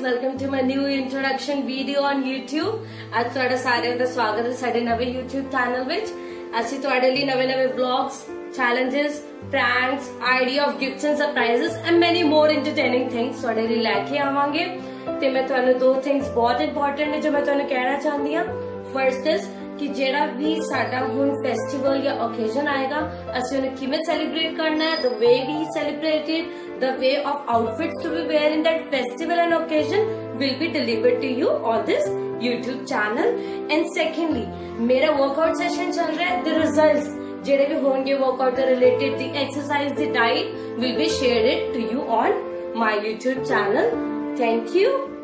Welcome to my new introduction video on YouTube। ਅੱਜ ਤੁਹਾਡਾ ਸਾਰਿਆਂ ਦਾ ਸਵਾਗਤ ਹੈ ਸਾਡੇ ਨਵੇਂ YouTube ਚੈਨਲ ਵਿੱਚ। ਅਸੀਂ ਤੁਹਾਡੇ ਲਈ ਨਵੇਂ vlogs, challenges, pranks, idea of gifts and surprises and many more entertaining things ਤੁਹਾਡੇ ਲਈ ਲੈ ਕੇ ਆਵਾਂਗੇ। ਤੇ ਮੈਂ ਤੁਹਾਨੂੰ ਦੋ ਥਿੰਗਸ ਬਹੁਤ ਇੰਪੋਰਟੈਂਟ ਨੇ ਜੋ ਮੈਂ ਤੁਹਾਨੂੰ ਕਹਿਣਾ ਚਾਹੁੰਦੀ ਹਾਂ। ਫਰਸਟ ਇਜ਼ कि जेड़ा भी साडा हुण फेस्टिवल या ओकेजन आएगा असीं उन्हें किवें सेलिब्रेट करना है, the way we celebrated, the way of outfits to be wear in that festival and occasion will be delivered to you on this YouTube channel. And secondly मेरा वर्कआउट सेशन चल रहा है, द रिजल्ट्स जेड़े भी होंगे workout से related, the exercise, the diet will be shared to you on my YouTube channel. Thank you.